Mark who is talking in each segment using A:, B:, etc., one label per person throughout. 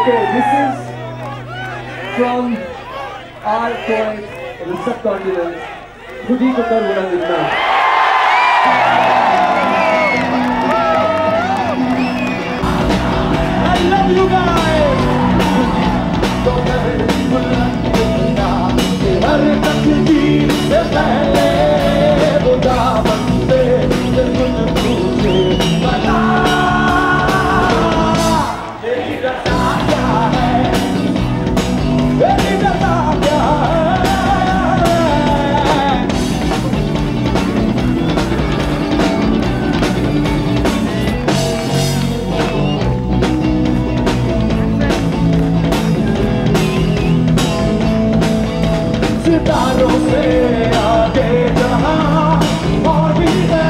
A: Okay, this is from our poet of the subcontinent, खुद ही को कर बुरा लिखना। I love you guys. हर तकदीर से पहले वो दामन से कुछ पूछे बता तेरी रज़ा क्या है, तेरी रज़ा क्या सितारों से आगे जहां और भी है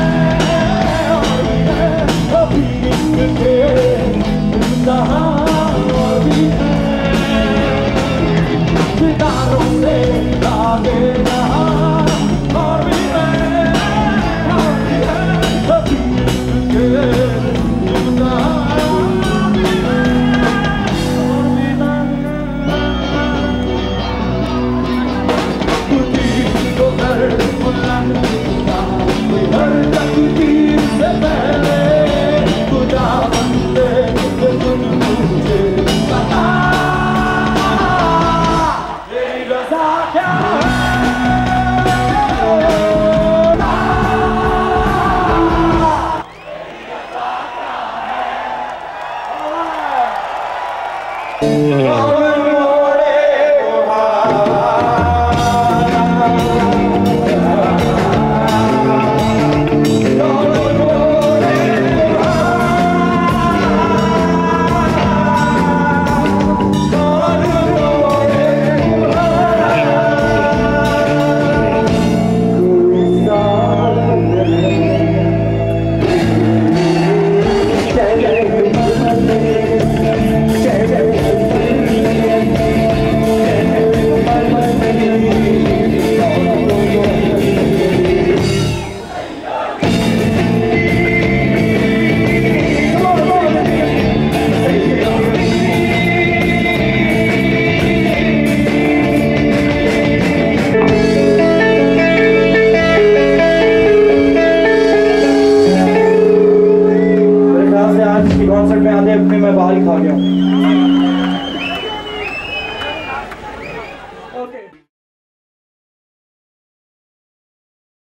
A: अभी इनके जहां और भी है सितारों से आगे जहां और भी है अभी इनके जहां कॉन्सर्ट में आते अपने मैं बाहर ही खा गया हूँ।